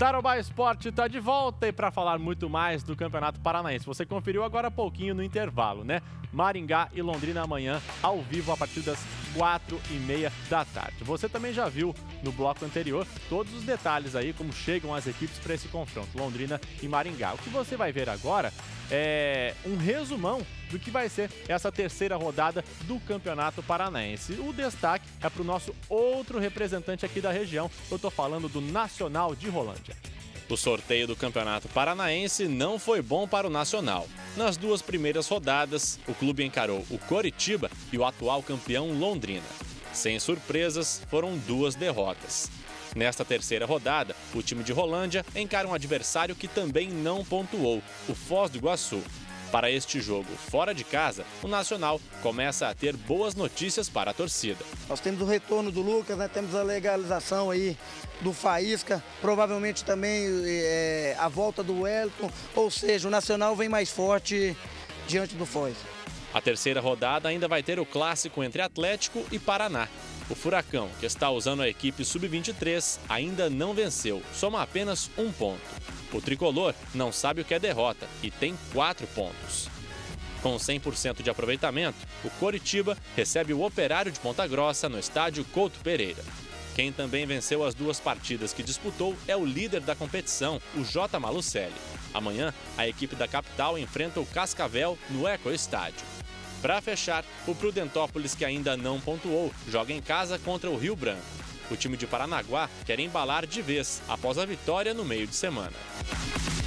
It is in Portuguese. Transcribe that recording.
Tarobá Esporte está de volta e para falar muito mais do Campeonato Paranaense. Você conferiu agora há pouquinho no intervalo, né? Maringá e Londrina amanhã, ao vivo, a partir das 4h30 da tarde. Você também já viu no bloco anterior todos os detalhes aí, como chegam as equipes para esse confronto, Londrina e Maringá. O que você vai ver agora é um resumão do que vai ser essa terceira rodada do Campeonato Paranaense. O destaque é para o nosso outro representante aqui da região. Eu estou falando do Nacional de Rolândia. O sorteio do Campeonato Paranaense não foi bom para o Nacional. Nas duas primeiras rodadas, o clube encarou o Coritiba e o atual campeão Londrina. Sem surpresas, foram duas derrotas. Nesta terceira rodada, o time de Rolândia encara um adversário que também não pontuou, o Foz do Iguaçu. Para este jogo fora de casa, o Nacional começa a ter boas notícias para a torcida. Nós temos o retorno do Lucas, né? Temos a legalização aí do Faísca, provavelmente também a volta do Wellington, ou seja, o Nacional vem mais forte diante do Foz. A terceira rodada ainda vai ter o clássico entre Atlético e Paraná. O Furacão, que está usando a equipe sub-23, ainda não venceu, soma apenas 1 ponto. O tricolor não sabe o que é derrota e tem 4 pontos. Com 100% de aproveitamento, o Coritiba recebe o Operário de Ponta Grossa no estádio Couto Pereira. Quem também venceu as duas partidas que disputou é o líder da competição, o J. Malucelli. Amanhã, a equipe da capital enfrenta o Cascavel no Eco Estádio. Para fechar, o Prudentópolis, que ainda não pontuou, joga em casa contra o Rio Branco. O time de Paranaguá quer embalar de vez após a vitória no meio de semana.